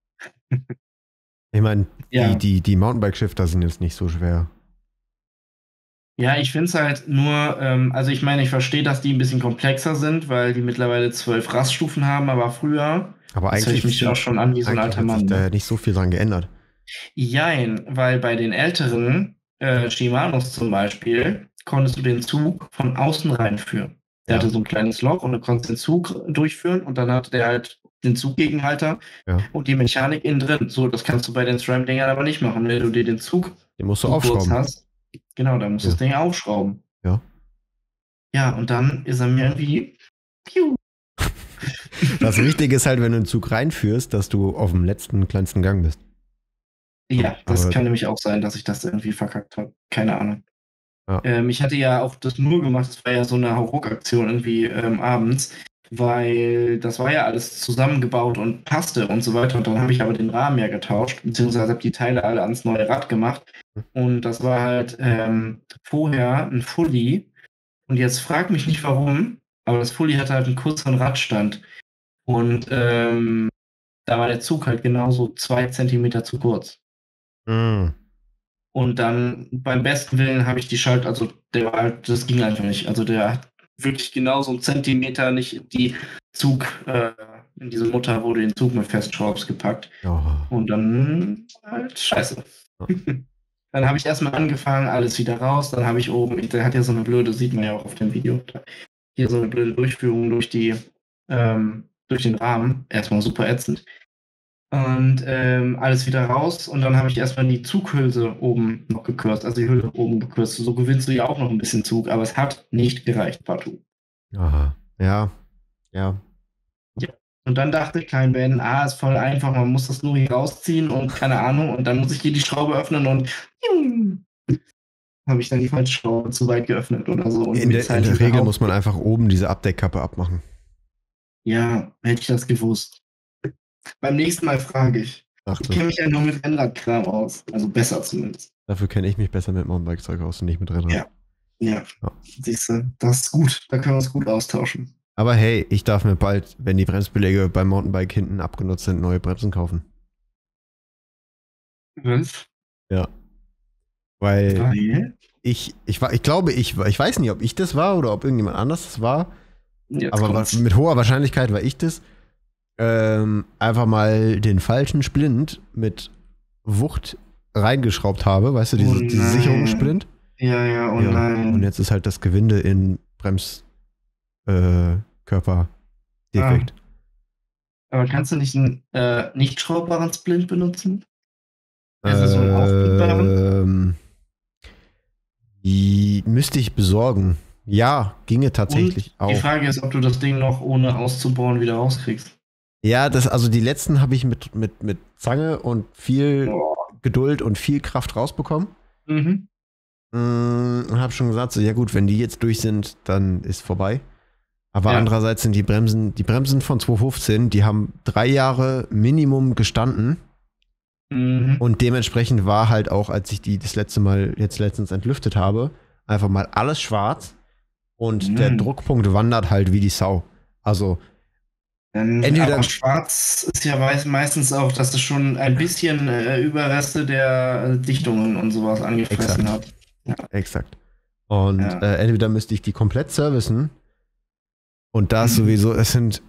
Speaker 1: Ich meine,
Speaker 2: Ja.
Speaker 1: die Mountainbike-Shifter sind jetzt nicht so schwer.
Speaker 2: Ja, ich finde es halt nur, also ich meine, ich verstehe, dass die ein bisschen komplexer sind, weil die mittlerweile 12 Raststufen haben, aber früher,
Speaker 1: Aber
Speaker 2: das höre ich mich auch schon an wie so ein alter
Speaker 1: hat
Speaker 2: Mann.
Speaker 1: sich da nicht so viel dran geändert.
Speaker 2: Jein, weil bei den älteren Shimanos zum Beispiel konntest du den Zug von außen reinführen. Der hatte so ein kleines Loch und du konntest den Zug durchführen und dann hatte der halt den Zuggegenhalter und die Mechanik innen drin. So, das kannst du bei den SRAM-Dingern aber nicht machen, wenn du dir den Zug
Speaker 1: Den musst du aufschrauben.
Speaker 2: hast. Genau, da musst du das Ding aufschrauben.
Speaker 1: Ja.
Speaker 2: Ja, und dann ist er mir irgendwie. Piu.
Speaker 1: Das Wichtige ist halt, wenn du einen Zug reinführst, dass du auf dem letzten, kleinsten Gang bist.
Speaker 2: Ja, das kann nämlich auch sein, dass ich das irgendwie verkackt habe. Keine Ahnung.
Speaker 1: Ja.
Speaker 2: Ich hatte ja auch das nur gemacht, das war ja so eine Hauruck-Aktion irgendwie abends, weil das war ja alles zusammengebaut und passte und so weiter. Und dann habe ich aber den Rahmen ja getauscht, beziehungsweise habe die Teile alle ans neue Rad gemacht. Und das war halt vorher ein Fully. Und jetzt frag mich nicht warum, aber das Fully hatte halt einen kürzeren Radstand. Und da war der Zug halt genauso 2 Zentimeter zu kurz.
Speaker 1: Mhm.
Speaker 2: Und dann beim besten Willen habe ich das ging einfach nicht. Also der hat wirklich genau so einen Zentimeter nicht in die in diese Mutter, wo du den Zug mit festschraubst, gepackt.
Speaker 1: Oh.
Speaker 2: Und dann halt scheiße. Oh. Dann habe ich erstmal angefangen, alles wieder raus. Dann habe ich oben, der hat ja so eine blöde, sieht man ja auch auf dem Video, hier so eine blöde Durchführung durch den Rahmen. Erstmal super ätzend. Und alles wieder raus und dann habe ich erstmal die Zughülse oben noch gekürzt, also die Hülle oben gekürzt. So gewinnst du ja auch noch ein bisschen Zug, aber es hat nicht gereicht, partout.
Speaker 1: Aha. Ja.
Speaker 2: Und dann dachte kein Ben, ist voll einfach, man muss das nur hier rausziehen und keine Ahnung und dann muss ich hier die Schraube öffnen und habe ich dann die falsche Schraube zu weit geöffnet oder so. Und
Speaker 1: In der Regel muss man einfach oben diese Abdeckkappe abmachen.
Speaker 2: Ja, hätte ich das gewusst. Beim nächsten Mal frage ich. Ich kenne mich ja nur mit Rennradkram aus. Also besser zumindest.
Speaker 1: Dafür kenne ich mich besser mit Mountainbike-Zeug aus und nicht mit Rennrad.
Speaker 2: Ja. Siehst du, das ist gut. Da können wir uns gut austauschen.
Speaker 1: Aber hey, ich darf mir bald, wenn die Bremsbeläge beim Mountainbike hinten abgenutzt sind, neue Bremsen kaufen.
Speaker 2: Was?
Speaker 1: Ja. Weil ich glaube, ich weiß nicht, ob ich das war oder ob irgendjemand anders das war. Aber mit hoher Wahrscheinlichkeit war ich das. Einfach mal den falschen Splint mit Wucht reingeschraubt habe, weißt du, diese Sicherungssplint.
Speaker 2: Ja, nein.
Speaker 1: Und jetzt ist halt das Gewinde in Bremskörper defekt.
Speaker 2: Aber kannst du nicht einen nicht schraubbaren Splint benutzen? Also so einen aufbildbaren?
Speaker 1: Die müsste ich besorgen. Ja, ginge tatsächlich auch.
Speaker 2: Die Frage ist, ob du das Ding noch ohne auszubauen wieder rauskriegst.
Speaker 1: Ja, also die letzten habe ich mit Zange und viel Geduld und viel Kraft rausbekommen. Und habe schon gesagt, so, ja gut, wenn die jetzt durch sind, dann ist vorbei. Aber andererseits sind die Bremsen von 2015, die haben 3 Jahre Minimum gestanden. Und dementsprechend war halt auch, als ich die das letzte Mal jetzt letztens entlüftet habe, einfach mal alles schwarz und der Druckpunkt wandert halt wie die Sau. Also
Speaker 2: aber schwarz ist ja meistens auch, dass es schon ein bisschen Überreste der Dichtungen und sowas angefressen hat.
Speaker 1: Ja. Exakt. Und entweder müsste ich die komplett servicen Und da ist sowieso, es sind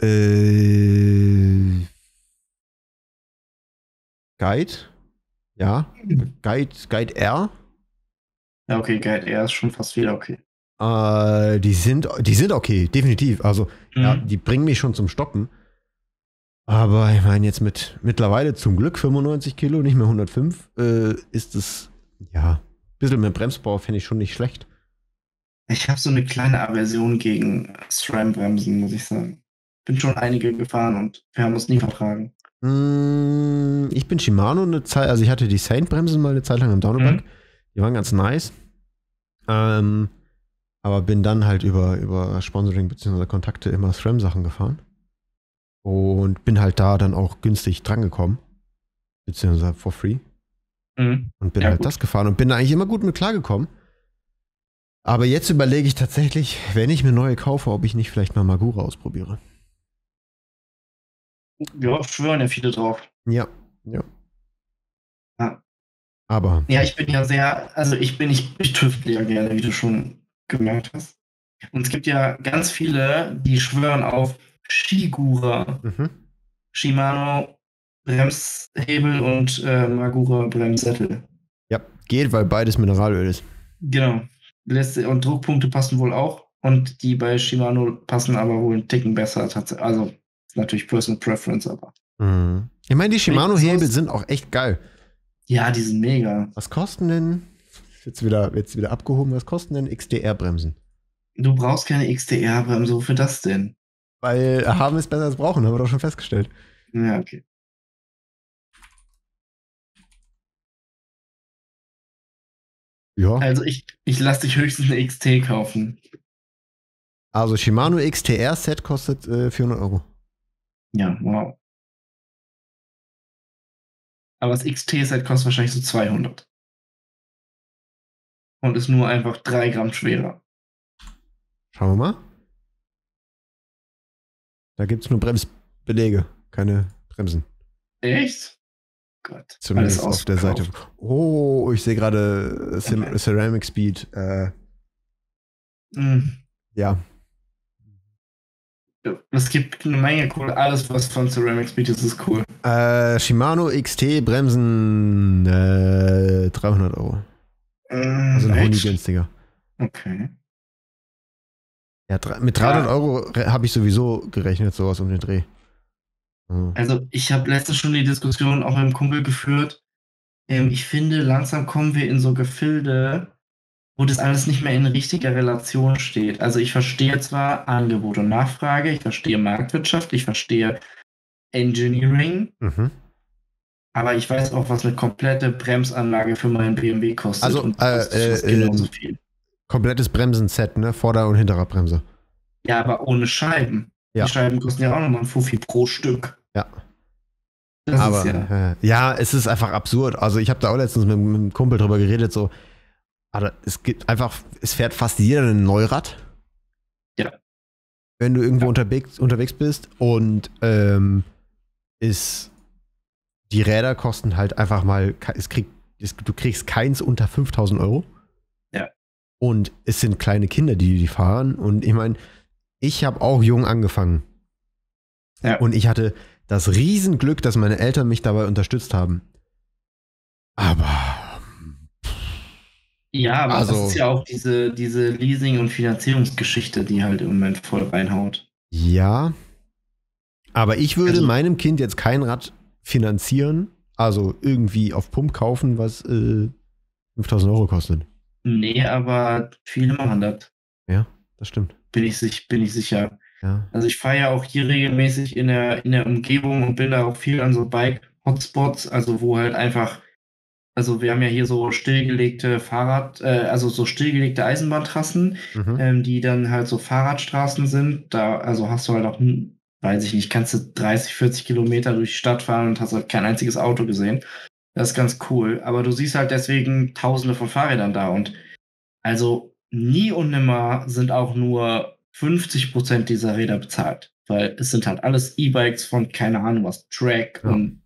Speaker 1: Guide, ja, Guide R.
Speaker 2: Ja, okay, Guide R ist schon fast wieder okay.
Speaker 1: Die sind okay, definitiv. Also, ja, die bringen mich schon zum Stoppen. Aber ich meine, jetzt mit mittlerweile zum Glück 95 Kilo, nicht mehr 105, ist es, ja, ein bisschen mehr Bremsbau finde ich schon nicht schlecht.
Speaker 2: Ich habe so eine kleine Aversion gegen SRAM-Bremsen, muss ich sagen. Bin schon einige gefahren und wir haben uns nie vertragen.
Speaker 1: Ich bin Shimano eine Zeit, also ich hatte die Saint-Bremsen mal eine Zeit lang im Downhill-Bike. Die waren ganz nice. Aber bin dann halt über Sponsoring bzw. Kontakte immer SRAM-Sachen gefahren. Und bin halt da dann auch günstig drangekommen. Beziehungsweise for free. Und bin halt das gefahren und bin da eigentlich immer gut mit klargekommen. Aber jetzt überlege ich tatsächlich, wenn ich mir neue kaufe, ob ich nicht vielleicht mal Magura ausprobiere.
Speaker 2: Ja, schwören ja viele drauf.
Speaker 1: Ja. Aber.
Speaker 2: Ja, ich bin ja sehr, also ich tüftle ja gerne, wie du schon gemerkt hast. Und es gibt ja ganz viele, die schwören auf Shigura. Shimano Bremshebel und Magura Bremssättel. Ja,
Speaker 1: geht, weil beides Mineralöl ist.
Speaker 2: Genau. Und Druckpunkte passen wohl auch. Und die bei Shimano passen aber wohl einen Ticken besser. Also, ist natürlich Personal Preference, aber.
Speaker 1: Ich meine, die Shimano-Hebel sind auch echt geil.
Speaker 2: Ja, die sind mega.
Speaker 1: Was kosten denn, jetzt wieder abgehoben, was kosten denn XDR-Bremsen?
Speaker 2: Du brauchst keine XDR-Bremse, wofür das denn?
Speaker 1: Weil haben ist besser als brauchen, haben wir doch schon festgestellt.
Speaker 2: Ja, okay. Ja. Also ich lasse dich höchstens eine XT kaufen.
Speaker 1: Also Shimano XTR-Set kostet 400 Euro.
Speaker 2: Ja, wow. Aber das XT-Set kostet wahrscheinlich so 200. Und ist nur einfach 3 Gramm schwerer.
Speaker 1: Schauen wir mal. Da gibt es nur Bremsbeläge, keine Bremsen.
Speaker 2: Echt? Gott.
Speaker 1: Zumindest auf der Seite. Oh, ich sehe gerade Ceramic Speed. Ja.
Speaker 2: Es gibt eine Menge cool. Alles, was von Ceramic Speed ist cool.
Speaker 1: Shimano XT Bremsen 300 Euro. Also ein Honig günstiger.
Speaker 2: Okay.
Speaker 1: Ja, mit 300 Euro habe ich sowieso gerechnet, sowas um den Dreh.
Speaker 2: Also ich habe letztens schon die Diskussion auch mit einem Kumpel geführt. Ich finde, langsam kommen wir in so Gefilde, wo das alles nicht mehr in richtiger Relation steht. Also ich verstehe zwar Angebot und Nachfrage, ich verstehe Marktwirtschaft, ich verstehe Engineering, aber ich weiß auch, was eine komplette Bremsanlage für meinen BMW kostet.
Speaker 1: Also
Speaker 2: und kostet genauso viel.
Speaker 1: Komplettes Bremsenset, ne? Vorder- und Hinterradbremse.
Speaker 2: Ja, aber ohne Scheiben.
Speaker 1: Ja.
Speaker 2: Die Scheiben kosten ja auch nochmal ein Fuffi pro Stück.
Speaker 1: Ja.
Speaker 2: Das
Speaker 1: aber
Speaker 2: ist
Speaker 1: ja, es ist einfach absurd. Also ich habe da auch letztens mit einem Kumpel drüber geredet, so, aber es gibt einfach, es fährt fast jeder ein Neurad.
Speaker 2: Ja.
Speaker 1: Wenn du irgendwo unterwegs bist und die Räder kosten halt einfach mal, du kriegst keins unter 5.000 Euro.
Speaker 2: Ja.
Speaker 1: Und es sind kleine Kinder, die fahren. Und ich meine, ich habe auch jung angefangen. Ja. Und ich hatte das Riesenglück, dass meine Eltern mich dabei unterstützt haben. Aber.
Speaker 2: Ja, aber das ist ja auch diese Leasing- und Finanzierungsgeschichte, die halt im Moment voll reinhaut.
Speaker 1: Ja. Aber ich würde meinem Kind jetzt kein Rad finanzieren, also irgendwie auf Pump kaufen, was 5.000 Euro kostet.
Speaker 2: Nee, aber viele machen das.
Speaker 1: Ja, das stimmt.
Speaker 2: Bin ich sicher.
Speaker 1: Ja.
Speaker 2: Also ich fahre ja auch hier regelmäßig in der Umgebung und bin da auch viel an so Bike-Hotspots, also wo halt einfach, also wir haben ja hier so stillgelegte so stillgelegte Eisenbahntrassen, die dann halt so Fahrradstraßen sind. Da, also hast du halt auch, weiß ich nicht, kannst du 30, 40 Kilometer durch die Stadt fahren und hast halt kein einziges Auto gesehen. Das ist ganz cool. Aber du siehst halt deswegen Tausende von Fahrrädern da und also nie und nimmer sind auch nur 50% dieser Räder bezahlt. Weil es sind halt alles E-Bikes von, keine Ahnung was, Track und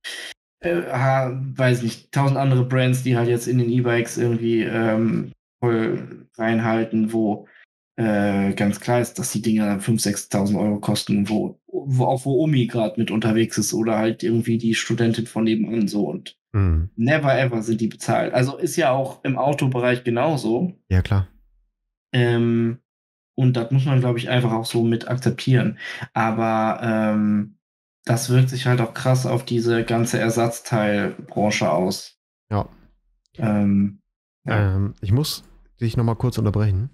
Speaker 2: weiß nicht, 1000 andere Brands, die halt jetzt in den E-Bikes irgendwie voll reinhalten, wo ganz klar ist, dass die Dinger dann 5.000, 6.000 Euro kosten, wo Omi gerade mit unterwegs ist oder halt irgendwie die Studentin von nebenan so und never ever sind die bezahlt. Also ist ja auch im Autobereich genauso.
Speaker 1: Ja, klar.
Speaker 2: Und das muss man, glaube ich, einfach auch so mit akzeptieren. Aber das wirkt sich halt auch krass auf diese ganze Ersatzteilbranche aus.
Speaker 1: Ja.
Speaker 2: Ja.
Speaker 1: Ich muss dich nochmal kurz unterbrechen.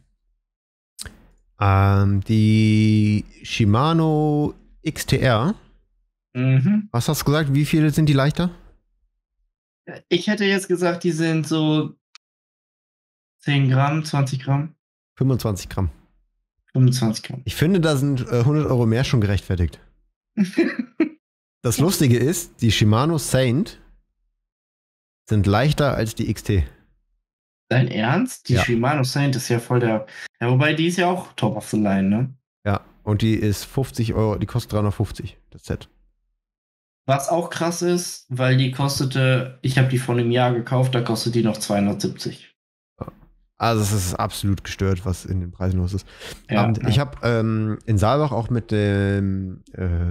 Speaker 1: Die Shimano XTR. Was hast du gesagt? Wie viele sind die leichter?
Speaker 2: Ich hätte jetzt gesagt, die sind so 10 Gramm, 20 Gramm.
Speaker 1: 25 Gramm.
Speaker 2: 25 Gramm.
Speaker 1: Ich finde, da sind 100 Euro mehr schon gerechtfertigt. Das Lustige ist, die Shimano Saint sind leichter als die XT.
Speaker 2: Dein Ernst? Die Shimano Saint ist ja voll der... Ja, wobei die ist ja auch top of the line, ne?
Speaker 1: Ja, und die ist 50 Euro, die kostet 350, das Set.
Speaker 2: Was auch krass ist, weil die kostete, ich habe die vor einem Jahr gekauft, da kostet die noch 270.
Speaker 1: Also es ist absolut gestört, was in den Preisen los ist.
Speaker 2: Ja,
Speaker 1: ich habe in Saalbach auch mit einem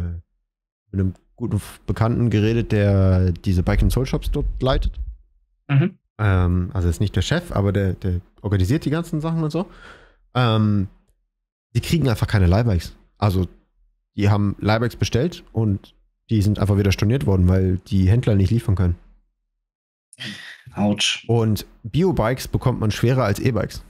Speaker 1: guten Bekannten geredet, der diese Bike and Soul Shops dort leitet. Also ist nicht der Chef, aber der organisiert die ganzen Sachen und so. Die kriegen einfach keine Leihbikes. Also die haben Leihbikes bestellt und die sind einfach wieder storniert worden, weil die Händler nicht liefern können.
Speaker 2: Autsch.
Speaker 1: Und Biobikes bekommt man schwerer als E-Bikes.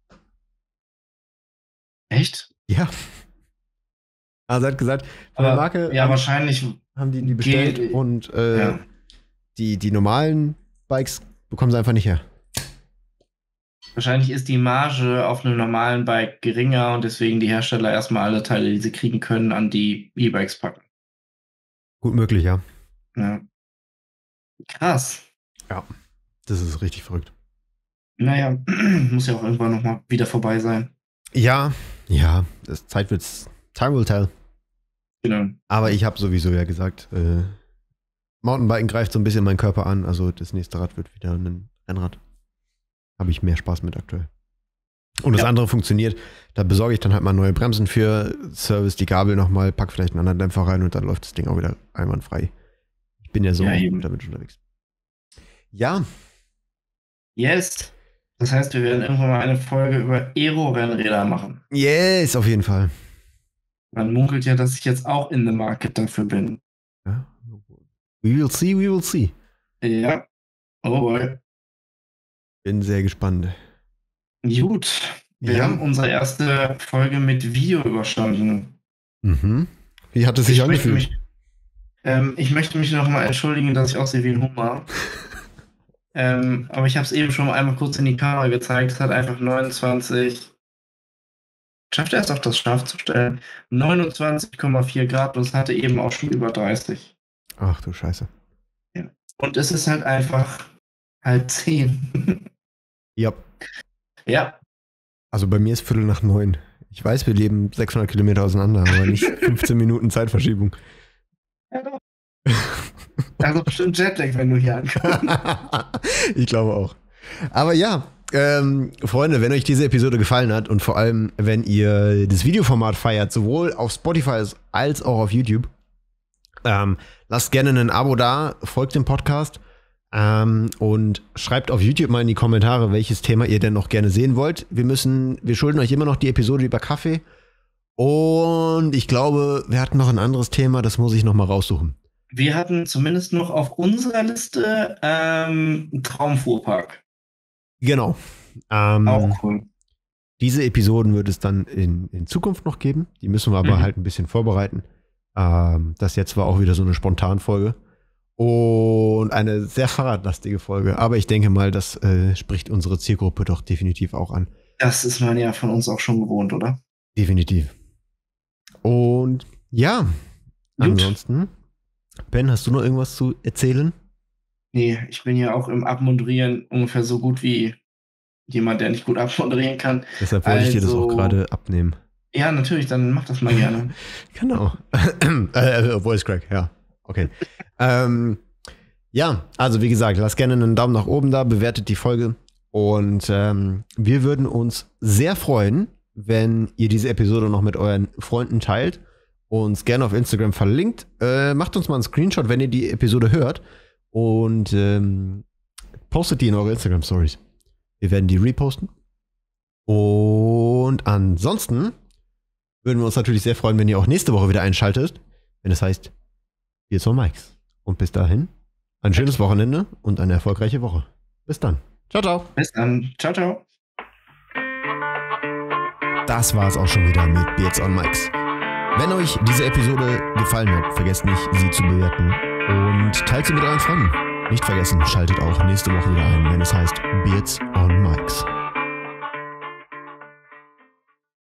Speaker 1: Echt? Ja. Also er hat gesagt, von der Marke
Speaker 2: wahrscheinlich
Speaker 1: haben die bestellt und die normalen Bikes bekommen sie einfach nicht her.
Speaker 2: Wahrscheinlich ist die Marge auf einem normalen Bike geringer und deswegen die Hersteller erstmal alle Teile, die sie kriegen können, an die E-Bikes packen.
Speaker 1: Gut möglich, ja.
Speaker 2: Krass.
Speaker 1: Ja, das ist richtig verrückt.
Speaker 2: Naja, muss ja auch irgendwann nochmal wieder vorbei sein.
Speaker 1: Ja, Time will tell.
Speaker 2: Genau.
Speaker 1: Aber ich habe sowieso ja gesagt, Mountainbiken greift so ein bisschen meinen Körper an, also das nächste Rad wird wieder ein Rennrad. Habe ich mehr Spaß mit aktuell. Und das andere funktioniert, da besorge ich dann halt mal neue Bremsen für, Service die Gabel nochmal, pack vielleicht einen anderen Dämpfer rein und dann läuft das Ding auch wieder einwandfrei. Ich bin ja so damit unterwegs. Ja.
Speaker 2: Yes. Das heißt, wir werden irgendwann mal eine Folge über Aero-Rennräder machen.
Speaker 1: Yes, auf jeden Fall.
Speaker 2: Man munkelt ja, dass ich jetzt auch in the market dafür bin.
Speaker 1: Ja. We will see.
Speaker 2: Ja. Oh boy.
Speaker 1: Bin sehr gespannt.
Speaker 2: Gut. Wir haben unsere erste Folge mit Video überstanden.
Speaker 1: Wie hat es sich angefühlt?
Speaker 2: Ich möchte mich noch mal entschuldigen, dass ich aussehe wie ein Hummer. Aber ich habe es eben schon einmal kurz in die Kamera gezeigt. Es hat einfach 29. Schafft er es auch, das scharf zu stellen? 29,4 Grad und es hatte eben auch schon über 30.
Speaker 1: Ach du Scheiße.
Speaker 2: Ja. Und es ist halt einfach 9:30.
Speaker 1: Ja.
Speaker 2: Ja.
Speaker 1: Also bei mir ist 8:45. Ich weiß, wir leben 600 Kilometer auseinander, aber nicht 15 Minuten Zeitverschiebung.
Speaker 2: Ja, doch. Also bestimmt Jetlag, wenn du hier ankommst.
Speaker 1: Ich glaube auch. Aber ja, Freunde, wenn euch diese Episode gefallen hat und vor allem, wenn ihr das Videoformat feiert, sowohl auf Spotify als auch auf YouTube, lasst gerne ein Abo da, folgt dem Podcast und schreibt auf YouTube mal in die Kommentare, welches Thema ihr denn noch gerne sehen wollt. Wir schulden euch immer noch die Episode über Kaffee und ich glaube, wir hatten noch ein anderes Thema, das muss ich noch mal raussuchen.
Speaker 2: Wir hatten zumindest noch auf unserer Liste Traumfuhrpark. Genau. Auch cool.
Speaker 1: Diese Episoden wird es dann in Zukunft noch geben. Die müssen wir aber halt ein bisschen vorbereiten. Das jetzt war auch wieder so eine Spontanfolge. Und eine sehr fahrradlastige Folge. Aber ich denke mal, das spricht unsere Zielgruppe doch definitiv auch an.
Speaker 2: Das ist man ja von uns auch schon gewohnt, oder?
Speaker 1: Definitiv. Und ja, ansonsten, Ben, hast du noch irgendwas zu erzählen?
Speaker 2: Nee, ich bin ja auch im Abmoderieren ungefähr so gut wie jemand, der nicht gut abmoderieren kann.
Speaker 1: Deshalb wollte ich dir das auch gerade abnehmen.
Speaker 2: Ja, natürlich, dann mach das mal gerne.
Speaker 1: Genau. Voice Crack, ja. Okay. Ja, also wie gesagt, lasst gerne einen Daumen nach oben da, bewertet die Folge und wir würden uns sehr freuen, wenn ihr diese Episode noch mit euren Freunden teilt. Uns gerne auf Instagram verlinkt. Macht uns mal einen Screenshot, wenn ihr die Episode hört. Und postet die in eure Instagram-Stories. Wir werden die reposten. Und ansonsten würden wir uns natürlich sehr freuen, wenn ihr auch nächste Woche wieder einschaltet. Wenn es heißt, hier ist Mikes. Und bis dahin, ein schönes Wochenende und eine erfolgreiche Woche. Bis dann. Ciao, ciao.
Speaker 2: Bis dann. Ciao, ciao.
Speaker 1: Das war es auch schon wieder mit Beards on Mikes. Wenn euch diese Episode gefallen hat, vergesst nicht, sie zu bewerten und teilt sie mit euren Freunden. Nicht vergessen, schaltet auch nächste Woche wieder ein, wenn es heißt Beards on Mikes.